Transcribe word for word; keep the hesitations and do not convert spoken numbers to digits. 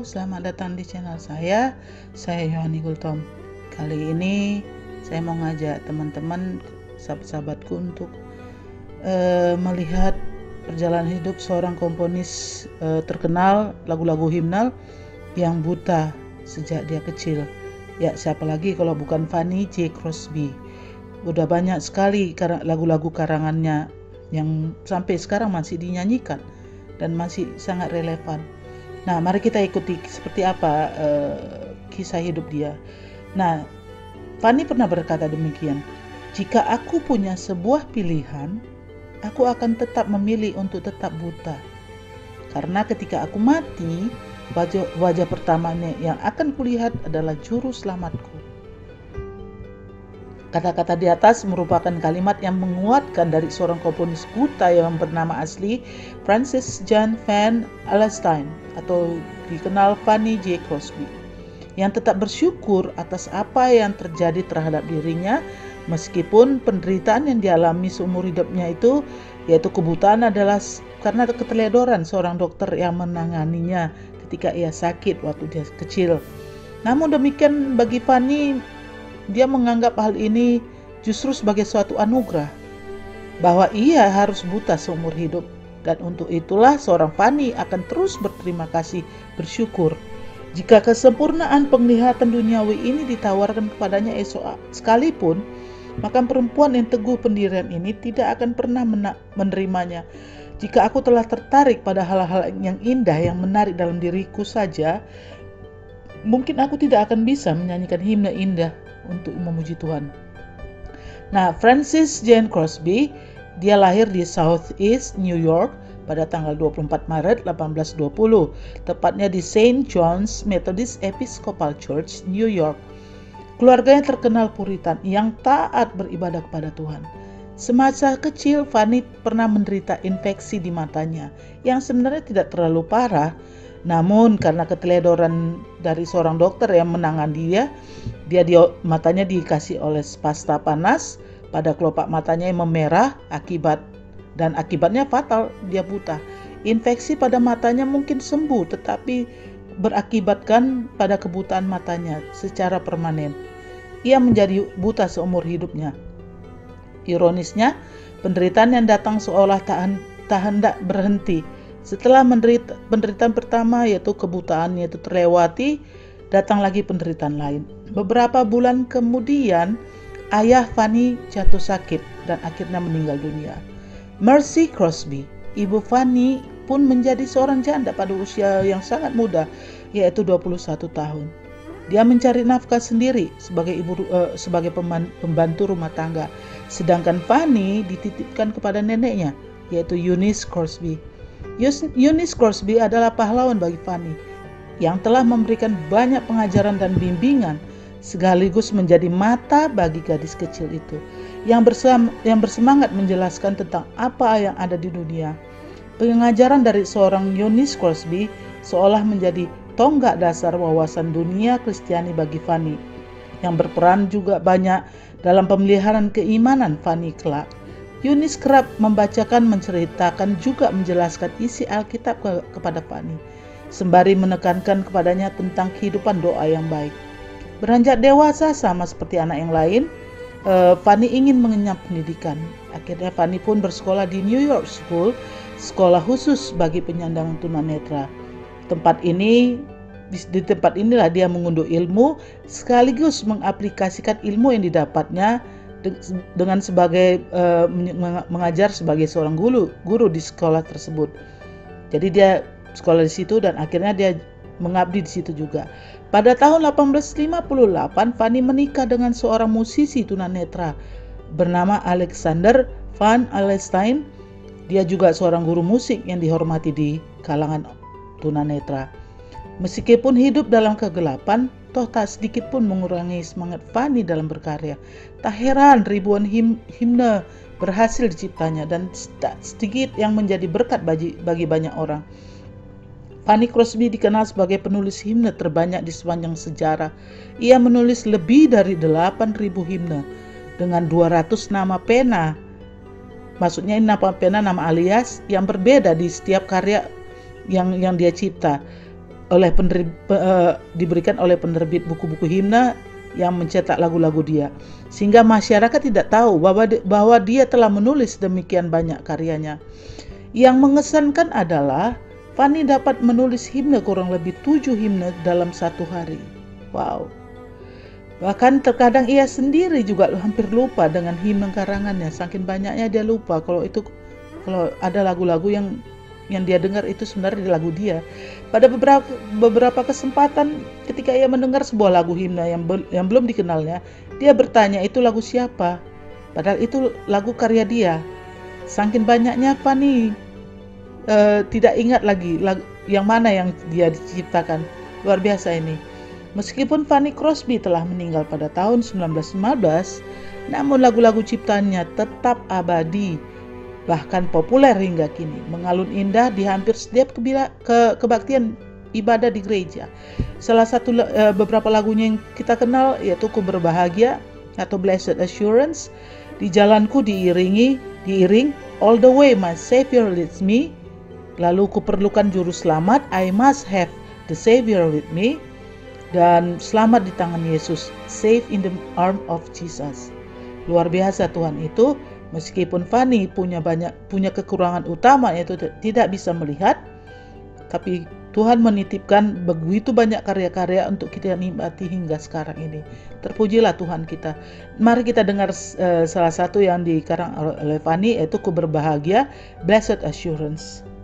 selamat datang di channel saya. Saya Yohani Gultom. Kali ini saya mau ngajak teman-teman, sahabat-sahabatku untuk uh, melihat perjalanan hidup seorang komponis uh, terkenal lagu-lagu himnal yang buta sejak dia kecil. Ya, siapa lagi kalau bukan Fanny J. Crosby. Udah banyak sekali lagu-lagu karangannya yang sampai sekarang masih dinyanyikan dan masih sangat relevan. Nah, mari kita ikuti seperti apa uh, kisah hidup dia. Nah, Fanny pernah berkata demikian, "Jika aku punya sebuah pilihan, aku akan tetap memilih untuk tetap buta. Karena ketika aku mati, wajah, wajah pertamanya yang akan kulihat adalah juru selamatku." Kata-kata di atas merupakan kalimat yang menguatkan dari seorang komponis buta yang bernama asli Francis John Van Alstyne atau dikenal Fanny J. Crosby, yang tetap bersyukur atas apa yang terjadi terhadap dirinya meskipun penderitaan yang dialami seumur hidupnya itu, yaitu kebutaan, adalah karena keteledoran seorang dokter yang menanganinya ketika ia sakit waktu dia kecil. Namun demikian, bagi Fanny, dia menganggap hal ini justru sebagai suatu anugerah, bahwa ia harus buta seumur hidup, dan untuk itulah seorang Fanny akan terus berterima kasih, bersyukur. Jika kesempurnaan penglihatan duniawi ini ditawarkan kepadanya esok sekalipun, maka perempuan yang teguh pendirian ini tidak akan pernah menerimanya. Jika aku telah tertarik pada hal-hal yang indah yang menarik dalam diriku saja, mungkin aku tidak akan bisa menyanyikan himne indah untuk memuji Tuhan. Nah, Francis Jane Crosby, dia lahir di Southeast New York pada tanggal dua puluh empat Maret delapan belas dua puluh, tepatnya di Saint John's Methodist Episcopal Church, New York. Keluarganya terkenal Puritan yang taat beribadah kepada Tuhan. Semasa kecil, Fanny pernah menderita infeksi di matanya yang sebenarnya tidak terlalu parah. Namun karena keteledoran dari seorang dokter yang menangani dia, dia di, matanya dikasih oles pasta panas pada kelopak matanya yang memerah akibat dan akibatnya fatal, dia buta. Infeksi pada matanya mungkin sembuh, tetapi berakibatkan pada kebutaan matanya secara permanen. Ia menjadi buta seumur hidupnya. Ironisnya, penderitaan yang datang seolah tak, tak hendak berhenti. Setelah menderita, penderitaan pertama yaitu kebutaan yaitu terlewati, datang lagi penderitaan lain. Beberapa bulan kemudian, ayah Fanny jatuh sakit dan akhirnya meninggal dunia. Mercy Crosby, ibu Fanny, pun menjadi seorang janda pada usia yang sangat muda, yaitu dua puluh satu tahun. Dia mencari nafkah sendiri sebagai ibu uh, sebagai pembantu rumah tangga, sedangkan Fanny dititipkan kepada neneknya, yaitu Eunice Crosby. Eunice Crosby adalah pahlawan bagi Fanny yang telah memberikan banyak pengajaran dan bimbingan, sekaligus menjadi mata bagi gadis kecil itu yang, bersam, yang bersemangat menjelaskan tentang apa yang ada di dunia. Pengajaran dari seorang Eunice Crosby seolah menjadi tonggak dasar wawasan dunia Kristiani bagi Fanny, yang berperan juga banyak dalam pemeliharaan keimanan Fanny kelak. Eunice kerap membacakan, menceritakan, juga menjelaskan isi Alkitab ke, kepada Fanny, sembari menekankan kepadanya tentang kehidupan doa yang baik. Beranjak dewasa sama seperti anak yang lain, uh, Fanny ingin mengenyam pendidikan. Akhirnya Fanny pun bersekolah di New York School, sekolah khusus bagi penyandang tunanetra. Tempat ini, di, di tempat inilah dia mengunduh ilmu, sekaligus mengaplikasikan ilmu yang didapatnya dengan sebagai uh, mengajar sebagai seorang guru guru di sekolah tersebut. Jadi dia sekolah di situ dan akhirnya dia mengabdi di situ juga. Pada tahun delapan belas lima puluh delapan, Fanny menikah dengan seorang musisi tunanetra bernama Alexander Van Alstyne. Dia juga seorang guru musik yang dihormati di kalangan tunanetra. Meskipun hidup dalam kegelapan, toh tak sedikit pun mengurangi semangat Fanny dalam berkarya. Tak heran ribuan him, himne berhasil diciptanya dan tak sedikit yang menjadi berkat bagi, bagi banyak orang. Fanny Crosby dikenal sebagai penulis himne terbanyak di sepanjang sejarah. Ia menulis lebih dari delapan ribu himne dengan dua ratus nama pena. Maksudnya ini nama pena, nama alias yang berbeda di setiap karya yang yang dia cipta. oleh penerbit, uh, diberikan oleh penerbit buku-buku himna yang mencetak lagu-lagu dia, sehingga masyarakat tidak tahu bahwa, bahwa dia telah menulis demikian banyak karyanya. Yang mengesankan adalah Fanny dapat menulis himne kurang lebih tujuh himne dalam satu hari. Wow. Bahkan terkadang ia sendiri juga hampir lupa dengan himne karangannya, saking banyaknya dia lupa kalau itu kalau ada lagu-lagu yang yang dia dengar itu sebenarnya lagu dia. Pada beberapa beberapa kesempatan ketika ia mendengar sebuah lagu himne yang be, yang belum dikenalnya, dia bertanya itu lagu siapa? Padahal itu lagu karya dia. Saking banyaknya Fanny uh, tidak ingat lagi lagu, yang mana yang dia diciptakan. Luar biasa ini. Meskipun Fanny Crosby telah meninggal pada tahun sembilan belas lima belas, namun lagu-lagu ciptaannya tetap abadi, bahkan populer hingga kini, mengalun indah di hampir setiap kebila, ke, kebaktian ibadah di gereja. Salah satu uh, beberapa lagunya yang kita kenal yaitu Ku Berbahagia atau Blessed Assurance, Di Jalanku diiringi diiring, All the Way My Savior Leads Me, lalu Ku Perlukan Juru Selamat, I Must Have the Savior with Me, dan Selamat di Tangan Yesus, Safe in the Arm of Jesus. Luar biasa Tuhan itu. Meskipun Fanny punya banyak punya kekurangan utama yaitu tidak bisa melihat, tapi Tuhan menitipkan begitu banyak karya-karya untuk kita nikmati hingga sekarang ini. Terpujilah Tuhan kita. Mari kita dengar uh, salah satu yang dikarang oleh Fanny, yaitu Ku Berbahagia, Blessed Assurance.